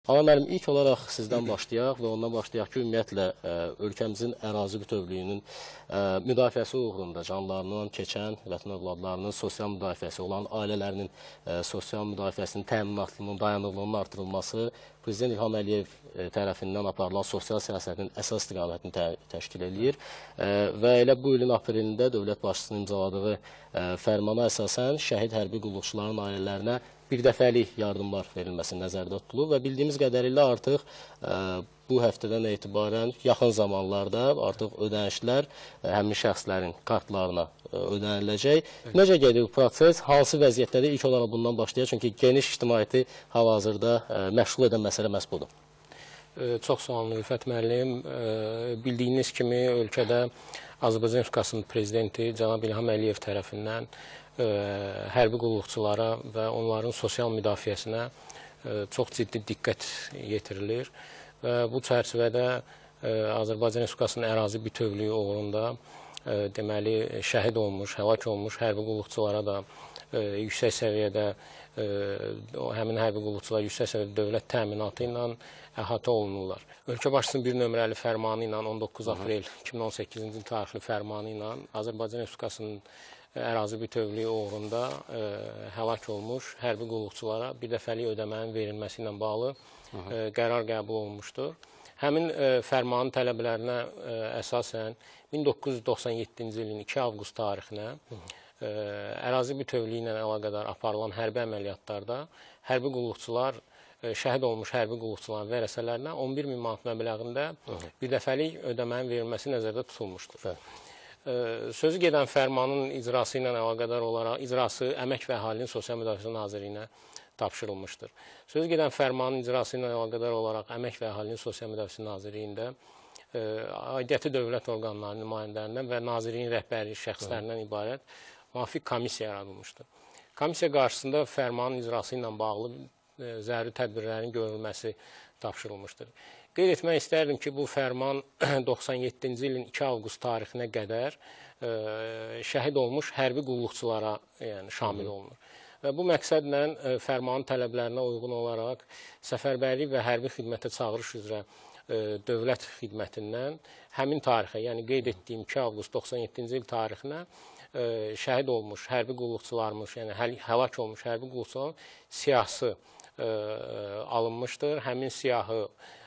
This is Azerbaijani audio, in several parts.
Amma müəllim, ilk olaraq sizdən başlayaq və ondan başlayaq ki, ümumiyyətlə ölkəmizin ərazi bütövlüyünün müdafiəsi uğrunda canlarından keçən vətən övladlarının sosial müdafiəsi olan ailələrinin sosial müdafiəsinin təminatının, dayanıqlığının artırılması Prezident İlham Əliyev tərəfindən aparılan sosial siyasətin əsas istiqamətini təşkil edir və elə bu ilin aprelində dövlət başçısının imzaladığı fərmana əsasən şəhid hərbi qulluqçuların ailələrinə birdəfəlik yardımlar verilməsi nəzərdə tutulur və bildiyimiz qədərilə artıq bu həftədən etibarən yaxın zamanlarda artıq ödənişlər həmin şəxslərin kartlarına ödəniləcək. Necə gedir bu proses? Hansı vəziyyətdə ilk olaraq bundan başlayaq? Çünki geniş ictimaiyyəti hal-hazırda məşğul edən məsələ məhz budur. Çox sağ olun, Rüfət müəllim. Bildiyiniz kimi ölkədə Azərbaycan Respublikasının prezidenti cənab İlham Əliyev tərəfindən hərbi qulluqçulara və onların sosial müdafiəsinə çox ciddi diqqət yetirilir. Və bu çərçivədə Azərbaycan Respublikasının ərazi bütövlüyü uğrunda deməli şəhid olmuş, həlak olmuş hərbi qulluqçulara da yüksək səviyyədə həmin hərbi qulluqçular yüksək səviyyədə dövlət təminatı ilə əhatə olunurlar. Ölkə başçısının bir nömrəli fərmanı ilə 19 aprel 2018-ci il tarixli fərmanı ilə Azərbaycan Respublikasının ərazi bütövlüyü uğrunda həlak olmuş hərbi qulluqçulara birdəfəlik ödəmənin verilməsi ilə bağlı qərar qəbul olunmuşdur. Həmin fərmanın tələblərinə əsasən 1997-ci ilin 2 avqust tarixinə ərazi bütövlüyü ilə əlaqədar aparılan hərbi əməliyyatlarda hərbi qulluqçular, şəhid olmuş hərbi qulluqçuların vərəsələrinə 11.000 manat məbləğində birdəfəlik ödəmənin verilməsi nəzərdə tutulmuşdur. Sözü gedən fərmanın icrası ilə əlaqədar olaraq icrası Əmək və Əhalinin Sosial Müdafiəsi Nazirliyinə tapşırılmışdır. Sözü gedən fərmanın icrası ilə əlaqədar olaraq Əmək və Əhalinin Sosial Müdafiəsi Nazirliyində aidiyyəti dövlət orqanlarının nümayəndələrindən və Nazirliyin rəhbəri şəxslərindən ibarət müvafiq komissiya yaradılmışdır. Komissiya qarşısında fərmanın icrası ilə bağlı zəruri tədbirlərin görülməsi tapşırılmışdır. Qeyd etmək istərdim ki, bu fərman 97-ci ilin 2 avqust tarixinə qədər şəhid olmuş hərbi qulluqçulara şamil olunur. Və bu məqsədlə fərmanın tələblərinə uyğun olaraq səfərbərlik və hərbi xidmətə çağırış üzrə dövlət xidmətindən həmin tarixə, yəni qeyd etdiyim 2 avqust 97-ci il tarixinə şəhid olmuş hərbi qulluqçularımız, yəni həlak olmuş hərbi qulluqçuların siyahısı alınmışdır. Həmin siyahı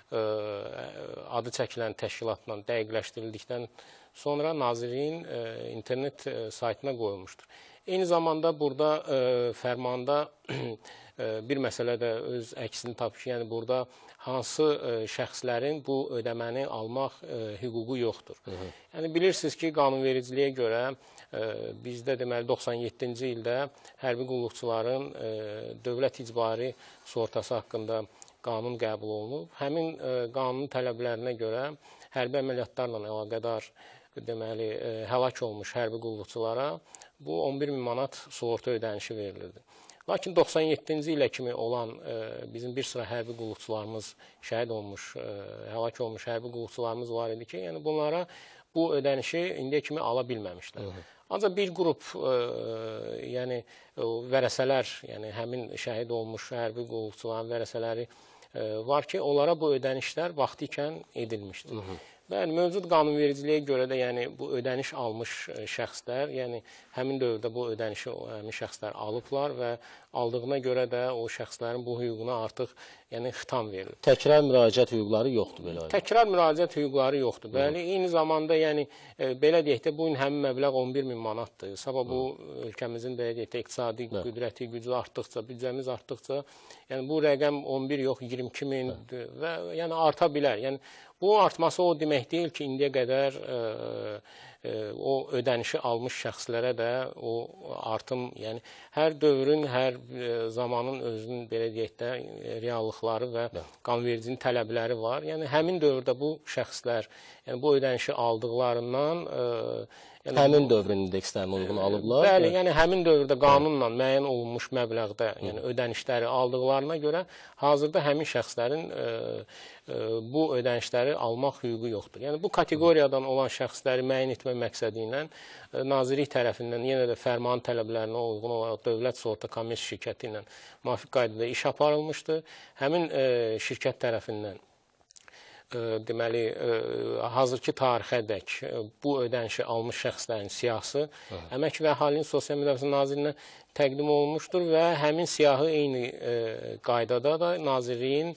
adı çəkilən təşkilatla dəqiqləşdirildikdən sonra Nazirliyin internet saytına qoyulmuşdur. Eyni zamanda burada fərmanda bir məsələ də öz əksini tapır ki, yəni burada hansı şəxslərin bu ödəməni almaq hüququ yoxdur. Yəni bilirsiniz ki, qanunvericiliyə görə bizdə deməli 97-ci ildə hərbi qulluqçuların dövlət icbari sığortası haqqında qanun qəbul olunub. Həmin qanunun tələblərinə görə hərbi əməliyyatlarla əlaqədar deməli həlak olmuş hərbi qulluqçulara bu 11.000 manat sığorta ödənişi verilirdi. Lakin 97-ci ilə kimi olan bizim bir sıra hərbi qulluqçularımız şəhid olmuş, həlak olmuş hərbi qulluqçularımız var idi ki, yəni bunlara bu ödənişi indiyə kimi ala bilməmişlər. Ancaq bir qrup yəni vərəsələr, yəni həmin şəhid olmuş hərbi qulluqçuların vərəsələri var ki, onlara bu ödənişlər vaxtı ikən edilmişdir. Və mövcud qanunvericiliyə görə də yəni bu ödəniş almış şəxslər, yəni həmin dövrdə bu ödənişi həmin şəxslər alıblar və aldığına görə də o şəxslərin bu hüququna artıq yəni xitam verilir. Təkrar müraciət hüquqları yoxdur belə? Təkrar müraciət hüquqları yoxdur. Bəli, eyni zamanda yəni belə deyək də bu gün həmin məbləğ 11.000 manatdır. Sabah bu ölkəmizin belə deyək də iqtisadi qüdrəti, gücü artdıqca, büdcəmiz artdıqca, yəni bu rəqəm 11 yox 22.000 və yəni arta bilər. Yəni bu artması o demək deyil ki, indiyə qədər o ödənişi almış şəxslərə də o artım, yəni hər dövrün, hər zamanın özünün belə deyək də reallıqları və qanunvericinin tələbləri var. Yəni həmin dövrdə bu şəxslər yəni bu ödənişi aldıqlarından həmin dövrün indekslərinə uyğun alıblar. Bəli, yəni həmin dövrdə qanunla müəyyən olunmuş məbləğdə yəni ödənişləri aldıqlarına görə hazırda həmin şəxslərin bu ödənişləri almaq hüququ yoxdur. Yəni bu kateqoriyadan olan şəxsləri müəyyən etmək etmək məqsədi ilə Nazirlik tərəfindən yenə də fərman tələblərinə uyğun olaraq Dövlət Sığorta Kommersiya şirkəti ilə müvafiq qaydada iş aparılmışdı. Həmin şirkət tərəfindən deməli, hazırki tarixədək bu ödənişi almış şəxslərin siyahısı Əmək və Əhalinin Sosial Müdafiəsi Nazirliyinə təqdim olunmuşdur və həmin siyahı eyni qaydada da Nazirliyin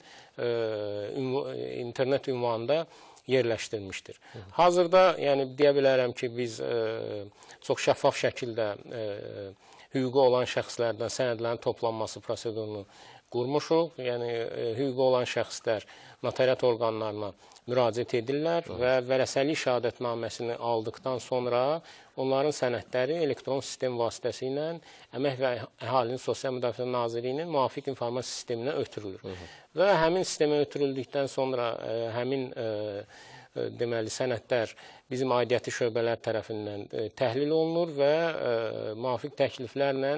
internet ünvanında yerləşdirilmişdir. Hazırda, yəni deyə bilərəm ki, biz çox şəffaf şəkildə hüququ olan şəxslərdən sənədlərin toplanması prosedurunu qurmuşuq. Yəni, hüququ olan şəxslər notariat orqanlarına müraciət edirlər və vərəsəlik şəhadətnaməsini aldıqdan sonra onların sənədləri elektron sistem vasitəsilə Əmək və Əhalinin Sosial Müdafiə Nazirliyinin müvafiq informasiya sisteminə ötürülür. Və həmin sistemə ötürüldükdən sonra həmin deməli, sənədlər bizim aidiyyəti şöbələr tərəfindən təhlil olunur və müvafiq təkliflərlə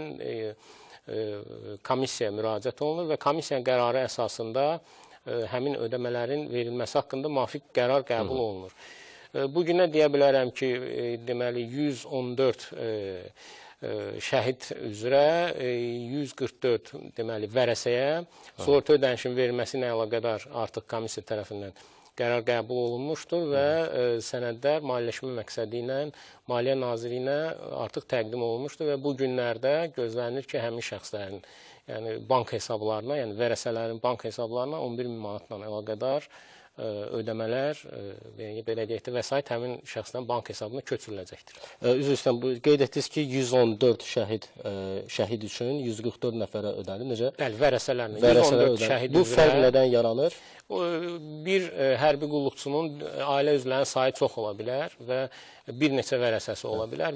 komissiyaya müraciət olunur və komissiyanın qərarı əsasında həmin ödəmələrin verilməsi haqqında müvafiq qərar qəbul olunur. Bugünə deyə bilərəm ki, deməli 114 şəhid üzrə 144 deməli vərəsəyə sığorta ödənişinin verilməsi ilə əlaqədar artıq komissiya tərəfindən qərar qəbul olunmuşdur və sənədlər maliyyələşmə məqsədi ilə Maliyyə Nazirliyinə artıq təqdim olunmuşdur və bu günlərdə gözlənilir ki, həmin şəxslərin yəni bank hesablarına, yəni vərəsələrin bank hesablarına 11.000 manatla əlaqədar ödəmələr, belə deyək də, vəsait həmin şəxslərin bank hesabına köçürüləcəkdir. Üzr istəyirəm, qeyd etdiniz ki, 114 şəhid üçün 144 nəfərə ödənilir. Necə? Bəli, vərəsələrlə 114 şəhid üzrə. Bu fərq nədən yaranır? Bir hərbi qulluqçunun ailə üzvlərinin sayı çox ola bilər və bir neçə vərəsəsi ola bilər.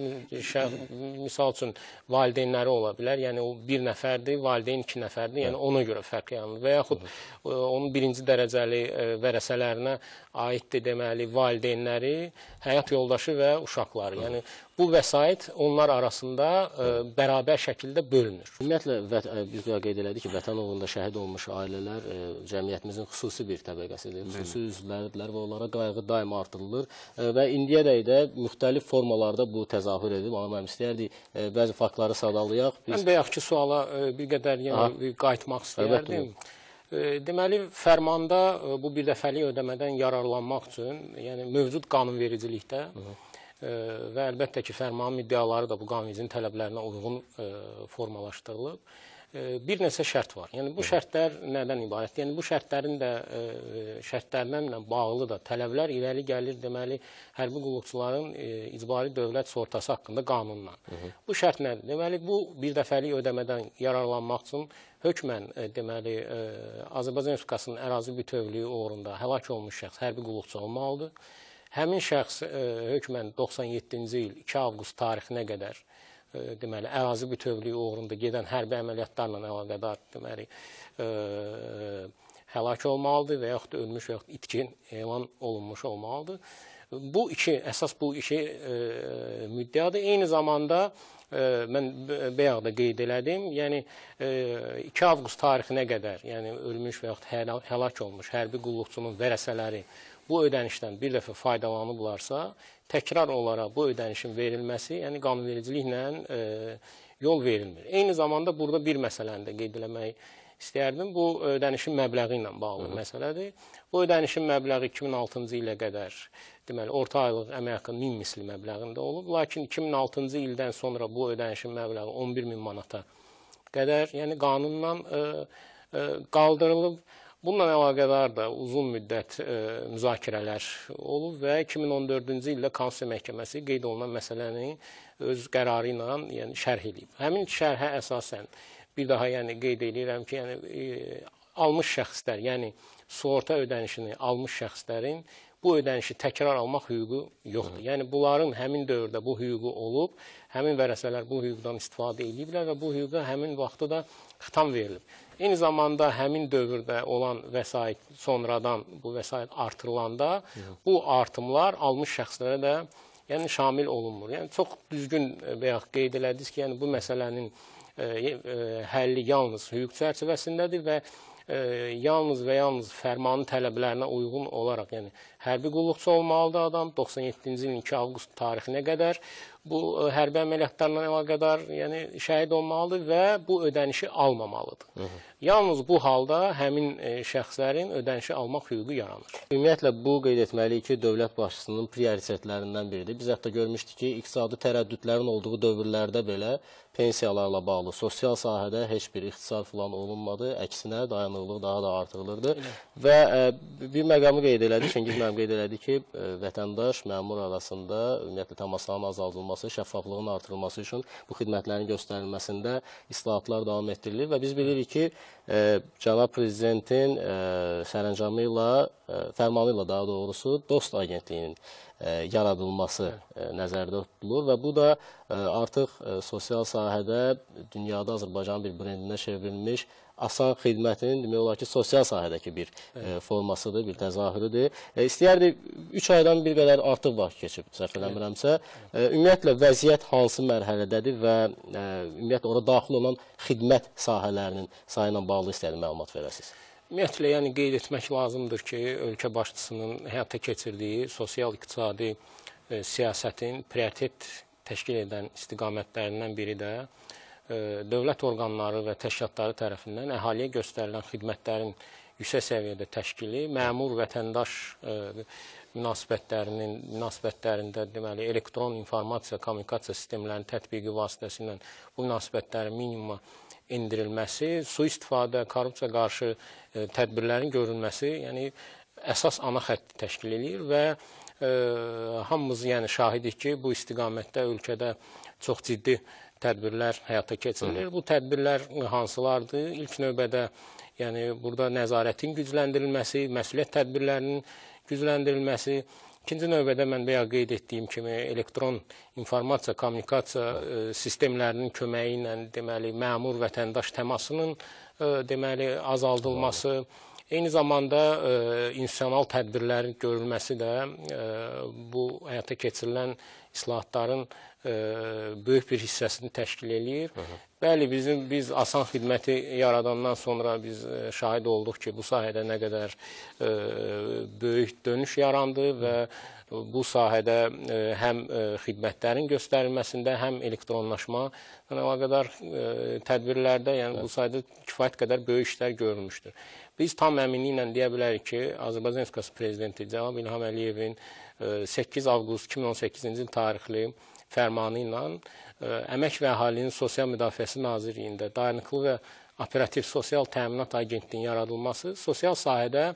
Misal üçün, valideynləri ola bilər, yəni o bir nəfərdir, valideyn 2 nəfərdir, yəni ona görə fərq yaranır. Və yaxud onun birinci dərəcəli vərəsələrinə aiddir deməli valideynləri, həyat yoldaşı və uşaqları. Yəni bu vəsait onlar arasında bərabər şəkildə bölünür. Ümumiyyətlə, biz qeyd elədik ki, vətən uğrunda şəhid olmuş ailələr cəmiyyətimizin xüsusi bir təbəqəsidir, xüsusi üzvləridirlər və onlara qayğı daima artırılır və indiyədək də müxtəlif formalarda bu təzahür edib. Amma mən istəyərdik, bəzi faktları sadalayaq. Mən bayaqki suala bir qədər qayıtmaq istəyərdim. Deməli, fərmanda bu birdəfəlik ödəmədən yararlanmaq üçün, yəni mövcud qanunvericilikdə və əlbəttə ki, fərmanın iddiaları da bu qanunvericinin tələblərinə uyğun formalaşdırılıb. Bir neçə şərt var. Yəni, bu şərtlər nədən ibarətdir? Yəni, bu şərtlərin də şərtlərlə bağlı da tələblər irəli gəlir, deməli, hərbi qulluqçuların icbari dövlət sığortası haqqında qanunla. Bu şərt nədir? Deməli, bu birdəfəlik ödəmədən yararlanmaq üçün hökmən, deməli, Azərbaycan Respublikasının ərazi bütövlüyü uğrunda həlak olmuş şəxs hərbi qulluqçu olmalıdır. Həmin şəxs hökmən 97-ci il 2 avqust tarixinə qədər deməli, ərazi bütövlüyü uğrunda gedən hərbi əməliyyatlarla əlaqədar deməli, həlak olmalıdır və yaxud da ölmüş və yaxud itkin elan olunmuş olmalıdır. Bu əsas bu iki müddəadır. Eyni zamanda mən bayaq da qeyd elədim, yəni 2 avqust tarixinə qədər, yəni ölmüş və yaxud həlak olmuş hərbi qulluqçunun vərəsələri bu ödənişdən bir dəfə faydalanıblarsa, təkrar olaraq bu ödənişin verilməsi, yəni qanunvericiliklə yol verilmir. Eyni zamanda burada bir məsələni də qeyd eləmək istəyərdim. Bu ödənişin məbləği ilə bağlı məsələdir. Bu ödənişin məbləği 2006-cı ilə qədər, deməli, orta aylıq əmək haqqı 1000 misli məbləğində olub. Lakin 2006-cı ildən sonra bu ödənişin məbləği 11.000 manata qədər, yəni qanunla qaldırılıb. Bununla əlaqədar da uzun müddət müzakirələr olub və 2014-cü ildə Konstitusiya Məhkəməsi qeyd olunan məsələni öz qərarı ilə yəni, şərh edib. Həmin şərhə əsasən bir daha yəni, qeyd edirəm ki, yəni, almış şəxslər, yəni sığorta ödənişini almış şəxslərin bu ödənişi təkrar almaq hüququ yoxdur. Yəni, bunların həmin dövrdə bu hüququ olub, həmin vərəsələr bu hüquqdan istifadə ediblər və bu hüquqa həmin vaxtda da xitam verilib. Eyni zamanda həmin dövrdə olan vəsait sonradan bu vəsait artırılanda bu artımlar almış şəxslərə də yəni, şamil olunmur. Yəni, çox düzgün bayaq qeyd elədiniz ki, yəni, bu məsələnin həlli yalnız hüquq çərçivəsindədir və yalnız və yalnız fərmanın tələblərinə uyğun olaraq, yəni hərbi qulluqçu olmalıdır adam 97-ci ilin 2 avqust tarixinə qədər bu hərbi əməliyyatlarla əlaqədar, yəni şəhid olmalıdır və bu ödənişi almamalıdır. Yalnız bu halda həmin şəxslərin ödənişi almaq hüququ yaranır. Ümumiyyətlə, bu qeyd etməliyik ki, dövlət başçısının prioritetlərindən biridir. Biz hətta görmüşdük ki, iqtisadi tərəddüdlərin olduğu dövrlərdə belə pensiyalarla bağlı sosial sahədə heç bir ixtisar falan olunmadı. Əksinə, dayanıqlıq daha da artırılırdı. Və bir məqamı qeyd elədi, Çingiz müəllim qeyd elədi ki, vətəndaş, məmur arasında ümumiyyətlə təmasların azaldılması, şəffaflığın artırılması üçün bu xidmətlərin göstərilməsində islahatlar davam etdirilir və biz bilirik ki, Cənab Prezidentin sərəncamı ilə, fərmanı ilə daha doğrusu Dost Agentliyinin yaradılması nəzərdə tutulur və bu da artıq sosial sahədə dünyada Azərbaycanın bir brendinə çevrilmiş asan xidmətin demək olar ki, sosial sahədəki bir formasıdır, bir təzahürüdür. İstəyərdik, 3 aydan bir qədər artıq vaxt keçib, səhv eləmirəmsə. Ümumiyyətlə, vəziyyət hansı mərhələdədir və ümumiyyətlə, orada daxil olan xidmət sahələrinin sayı ilə bağlı istəyədim məlumat verəsiniz. Ümumiyyətlə, yəni qeyd etmək lazımdır ki, ölkə başçısının həyata keçirdiyi sosial-iqtisadi siyasətin prioritet təşkil edən istiqamətlərindən biri də dövlət orqanları və təşkilatları tərəfindən əhaliyə göstərilən xidmətlərin yüksək səviyyədə təşkili, məmur-vətəndaş münasibətlərində deməli, elektron informasiya, kommunikasiya sistemlərinin tətbiqi vasitəsilə bu münasibətlərin minimuma endirilməsi, sui-istifadə, korrupsiya qarşı tədbirlərin görülməsi, yəni əsas ana xətti təşkil edir və hamımız yəni şahidik ki, bu istiqamətdə ölkədə çox ciddi tədbirlər həyata keçirilir. Bu tədbirlər hansılardır? İlk növbədə yəni burada nəzarətin gücləndirilməsi, məsuliyyət tədbirlərinin gücləndirilməsi, ikinci növbədə mən bayaq qeyd etdiyim kimi elektron informasiya, kommunikasiya sistemlərinin köməyi ilə deməli məmur vətəndaş təmasının deməli azaldılması, eyni zamanda institusional tədbirlərin görülməsi də bu həyata keçirilən islahatların böyük bir hissəsini təşkil eləyir. Bəli, biz asan xidməti yaradandan sonra biz şahid olduq ki, bu sahədə nə qədər böyük dönüş yarandı və bu sahədə həm xidmətlərin göstərilməsində, həm elektronlaşma əlaqədar tədbirlərdə, yəni bu sahədə kifayət qədər böyük işlər görülmüşdür. Biz tam əminliklə deyə bilərik ki, Azərbaycan Respublikası Prezidenti Cənab İlham Əliyevin 8 avqust 2018-ci tarixli fərmanı ilə Əmək və Əhalinin Sosial Müdafiəsi Nazirliyində dayanıqlı və operativ sosial təminat agentliyinin yaradılması sosial sahədə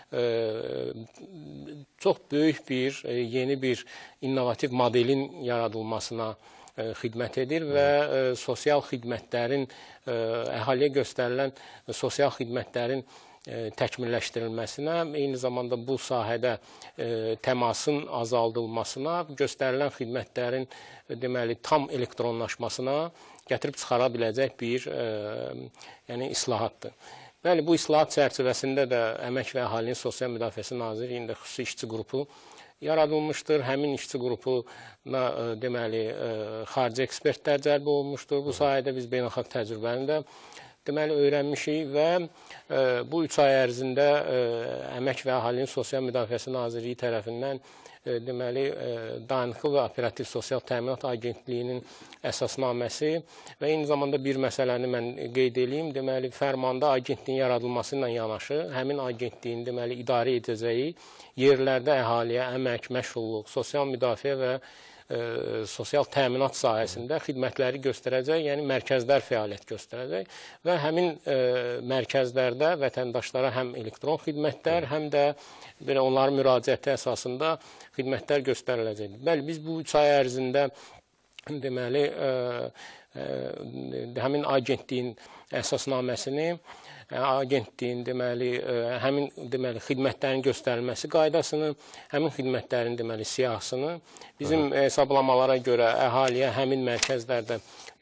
çox böyük bir, yeni bir innovativ modelin yaradılmasına xidmət edir və sosial xidmətlərin, əhaliyə göstərilən sosial xidmətlərin təkmilləşdirilməsinə, eyni zamanda bu sahədə təmasın azaldılmasına, göstərilən xidmətlərin deməli tam elektronlaşmasına gətirib çıxara biləcək bir yəni islahatdır. Bəli, bu islahat çərçivəsində də Əmək və Əhalinin Sosial Müdafiəsi Nazirliyində xüsusi işçi qrupu yaradılmışdır. Həmin işçi qrupuna deməli xarici ekspertlər cəlb olunmuşdur. Bu sahədə biz beynəlxalq təcrübəni də deməli öyrənmişik və bu 3 ay ərzində Əmək və Əhalinin Sosial Müdafiəsi Nazirliyi tərəfindən deməli dayanıqlı və operativ sosial təminat agentliyinin əsasnaməsi və eyni zamanda bir məsələni mən qeyd edeyim. Deməli fərmanda agentliyin yaradılması ilə yanaşı həmin agentliyin deməli idarə edəcəyi yerlərdə əhaliyə əmək, məşğulluq, sosial müdafiə və sosial təminat sahəsində xidmətləri göstərəcək, yəni mərkəzlər fəaliyyət göstərəcək və həmin mərkəzlərdə vətəndaşlara həm elektron xidmətlər, həm də belə onların müraciəti əsasında xidmətlər göstəriləcək. Bəli, biz bu 3 ay ərzində deməli həmin agentliyin əsasnaməsini, agentliyin deməli həmin deməli xidmətlərin göstərilməsi qaydasını, həmin xidmətlərin deməli siyahısını bizim hesablamalara görə əhaliyə həmin mərkəzlərdə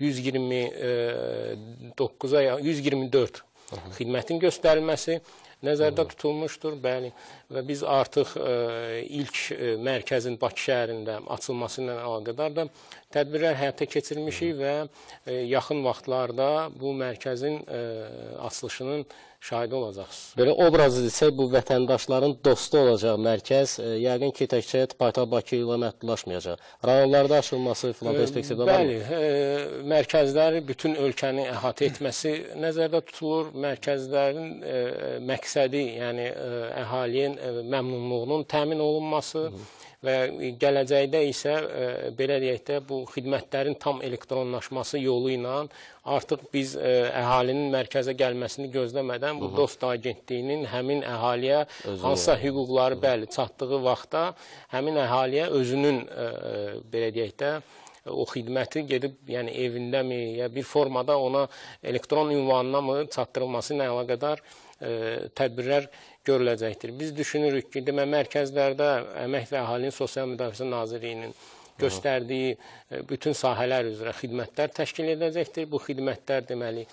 124 xidmətin göstərilməsi nəzərdə tutulmuşdur, bəli, və biz artıq ilk mərkəzin Bakı şəhərində açılması ilə əlaqədar da tədbirlər həyata keçirmişik və yaxın vaxtlarda bu mərkəzin açılışının şahidi olacaqsınız. Belə obraz desək, bu vətəndaşların dostu olacaq mərkəz, yəqin ki, təkcə paytaxt Bakı ilə məhdudlaşmayacaq. Rayonlarda açılması filan perspektivdə var mı? Bəli, mərkəzləri bütün ölkəni əhatə etməsi nəzərdə tutulur. Mərkəzlərin məqsədi, yəni əhalinin məmnunluğunun təmin olunması və gələcəkdə isə belə deyək də bu xidmətlərin tam elektronlaşması yolu ilə artıq biz əhalinin mərkəzə gəlməsini gözləmədən bu Dost Agentliyinin həmin əhaliyə hansısa hüquqları bəli çatdığı vaxtda həmin əhaliyə özünün belə deyək də o xidməti gedib, yəni evindəmi ya bir formada ona elektron ünvanına mı çatdırılması ilə əlaqədar tədbirlər görüləcəkdir. Biz düşünürük ki, mərkəzlərdə Əmək və Əhalinin Sosial Müdafiəsi Nazirliyinin göstərdiyi bütün sahələr üzrə xidmətlər təşkil edəcəkdir. Bu xidmətlər deməli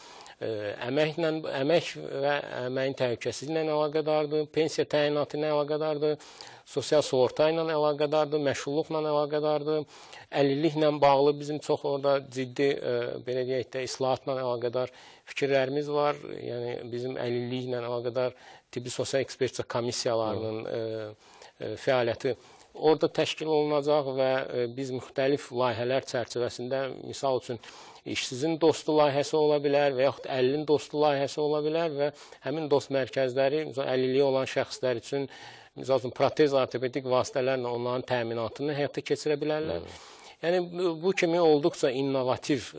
əmək və əməyin təhlükəsizliyi ilə əlaqədardır, pensiya təyinatı ilə əlaqədardır, sosial sığorta ilə əlaqədardır, məşğulluqla əlaqədardır, əlilliklə bağlı bizim çox orada ciddi belə deyək də islahatla əlaqədar fikirlərimiz var. Yəni bizim əlilliklə əlaqədar tibbi sosial ekspertiza komissiyalarının fəaliyyəti orada təşkil olunacaq və biz müxtəlif layihələr çərçivəsində, misal üçün, işsizin dostu layihəsi ola bilər və yaxud əlilin dostu layihəsi ola bilər və həmin dost mərkəzləri əlilliyi olan şəxslər üçün, misal üçün, protez ortopedik vasitələrlə onların təminatını həyata keçirə bilərlər. Yəni, bu kimi olduqca innovativ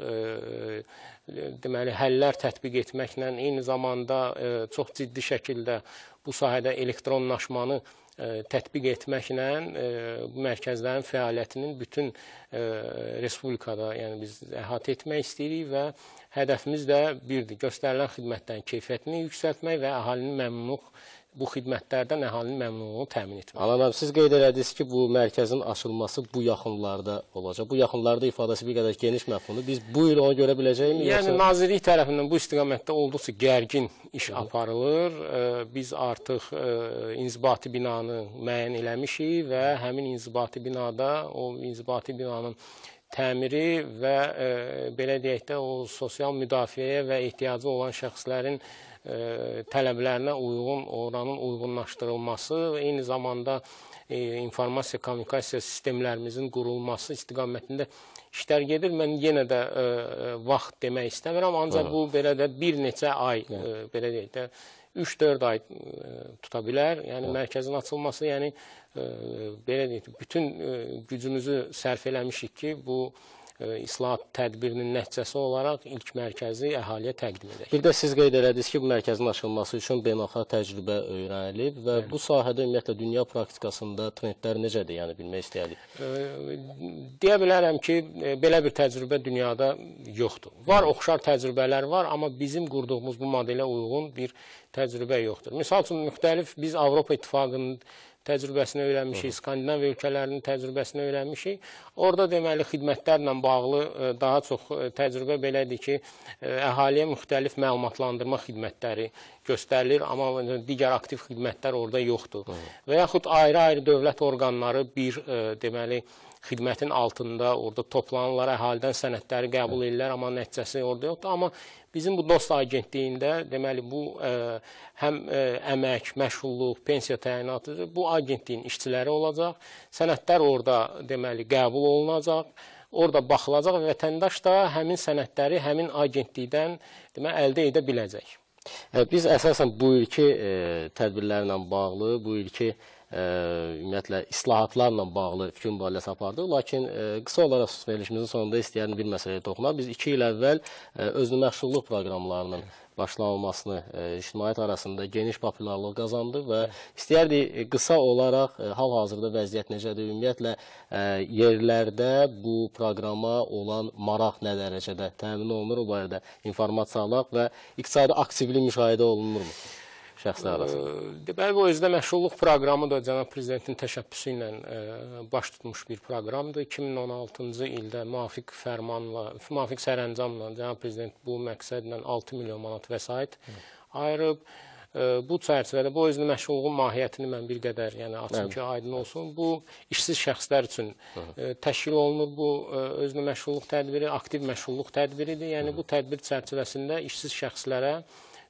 deməli, həllər tətbiq etməklə, eyni zamanda çox ciddi şəkildə bu sahədə elektronlaşmanı tətbiq etməklə bu mərkəzlərin fəaliyyətinin bütün respublikada yəni biz əhatə etmək istəyirik və hədəfimiz də birdir. Göstərilən xidmətlərin keyfiyyətini yüksəltmək və əhalinin məmnunluq bu xidmətlərdən əhalinin məmnunluğunu təmin etmək. Alan, siz qeyd elədiniz ki, bu mərkəzin açılması bu yaxınlarda olacaq. Bu yaxınlarda ifadəsi bir qədər geniş məfhumdur. Biz bu il onu görə biləcəyik mi? Yəni, Nazirlik tərəfindən bu istiqamətdə olduqca gərgin iş aparılır. Biz artıq inzibati binanı müəyyən eləmişik və həmin inzibati binada o inzibati binanın təmiri və belə deyək də o sosial müdafiəyə və ehtiyacı olan şəxslərin tələblərinə uyğun, oranın uyğunlaşdırılması, eyni zamanda informasiya, kommunikasiya sistemlərimizin qurulması istiqamətində işlər gedir. Mən yenə də vaxt demək istəmirəm, ancaq bu belə də bir neçə ay, belə deyək də 3-4 ay tuta bilər. Yəni, mərkəzin açılması, yəni, belə deyək, bütün gücümüzü sərf eləmişik ki, bu islahat tədbirinin nəticəsi olaraq ilk mərkəzi əhaliyə təqdim edək. Bir də siz qeyd elədiniz ki, bu mərkəzin açılması üçün beynəlxalq təcrübə öyrənilib və bu sahədə ümumiyyətlə dünya praktikasında trendlər necədir, yəni bilmək istəyərik? Deyə bilərəm ki, belə bir təcrübə dünyada yoxdur. Var, oxşar təcrübələr var, amma bizim qurduğumuz bu modelə uyğun bir təcrübə yoxdur. Misal üçün, müxtəlif biz Avropa İttifaqının təcrübəsini öyrənmişik, Skandinav ölkələrinin təcrübəsini öyrənmişik. Orada deməli xidmətlərlə bağlı daha çox təcrübə belədir ki, əhaliyə müxtəlif məlumatlandırma xidmətləri göstərilir, amma digər aktiv xidmətlər orada yoxdur. Və yaxud ayrı-ayrı dövlət orqanları bir deməli xidmətin altında orada toplanırlar, əhalidən sənədləri qəbul edirlər, amma nəticəsi orada yoxdur. Amma bizim bu Dost Agentliyində deməli bu həm əmək, məşğulluq, pensiya təyinatı bu agentliyin işçiləri olacaq. Sənədlər orada deməli qəbul olunacaq. Orada baxılacaq və vətəndaş da həmin sənədləri həmin agentlikdən deməli əldə edə biləcək. Biz əsasən bu ilki tədbirlərlə bağlı, bu ilki ümumiyyətlə islahatlarla bağlı fikir mübadiləsi apardıq. Lakin qısa olaraq verilişimizin sonunda istəyərdim bir məsələyə toxunaq. Biz 2 il əvvəl özünü məşğulluq proqramlarının başlanılmasını ictimaiyyət arasında geniş populyarlıq qazandı və istəyərdik qısa olaraq hal-hazırda vəziyyət necədir? Ümumiyyətlə yerlərdə bu proqrama olan maraq nə dərəcədə təmin olunur? O barədə informasiya alaq və iqtisadi aktivlik müşahidə olunurmu şəxslər arasında? Deməli, bu özdə məşğulluq proqramı da Cənab Prezidentin təşəbbüsü ilə baş tutmuş bir proqramdır. 2016-cı ildə müvafiq fərmanla, müvafiq sərəncamla Cənab Prezident bu məqsədlə 6 milyon manat vəsait ayırıb. Bu çərçivədə, bu özünü məşğulluğun mahiyyətini mən bir qədər açım ki, aydın olsun. Bu, işsiz şəxslər üçün təşkil olunur bu özünü məşğulluq tədbiri, aktiv məşğulluq tədbiridir. Yəni, bu tədbir çərçivəsində işsiz şəxslərə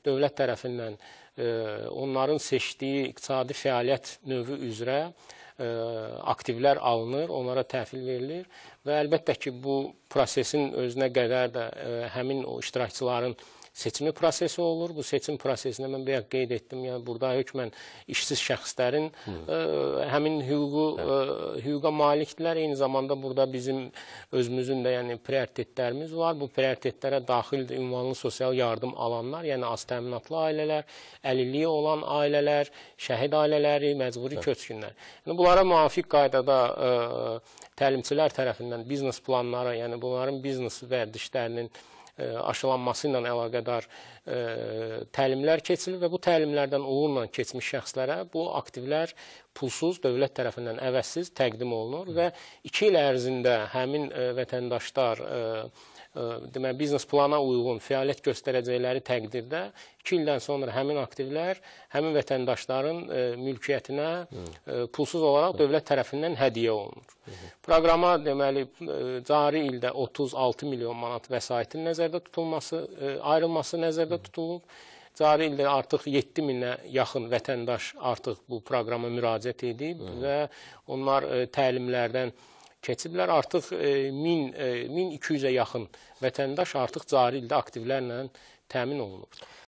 dövlət tərəfindən onların seçdiyi iqtisadi fəaliyyət növü üzrə aktivlər alınır, onlara təhvil verilir və əlbəttə ki, bu prosesin özünə qədər də həmin o iştirakçıların seçimi prosesi olur. Bu seçim prosesində mən bayaq qeyd etdim, yəni burada hökmən işsiz şəxslərin həmin hüquqa malikdirlər. Eyni zamanda burada bizim özümüzün də yəni prioritetlərimiz var. Bu prioritetlərə daxildir ünvanlı sosial yardım alanlar, yəni az təminatlı ailələr, əlilliyi olan ailələr, şəhid ailələri, məcburi köçkünlər. Yəni bunlara müvafiq qaydada təlimçilər tərəfindən biznes planları, yəni bunların biznes vərdişlərinin aşılanması ilə əlaqədar təlimlər keçilir və bu təlimlərdən uğurla keçmiş şəxslərə bu aktivlər pulsuz, dövlət tərəfindən əvəzsiz təqdim olunur və 2 il ərzində həmin vətəndaşlar deməli, biznes plana uyğun fəaliyyət göstərəcəkləri təqdirdə 2 ildən sonra həmin aktivlər həmin vətəndaşların mülkiyyətinə pulsuz olaraq dövlət tərəfindən hədiyyə olunur. Proqrama deməli, cari ildə 36 milyon manat vəsaitin nəzərdə tutulması, ayrılması nəzərdə tutulub. Cari ildə artıq 7 minə yaxın vətəndaş artıq bu proqrama müraciət edib və onlar təlimlərdən keçiblər. Artıq 1200-ə yaxın vətəndaş artıq cari ildə aktivlərlə təmin olunub.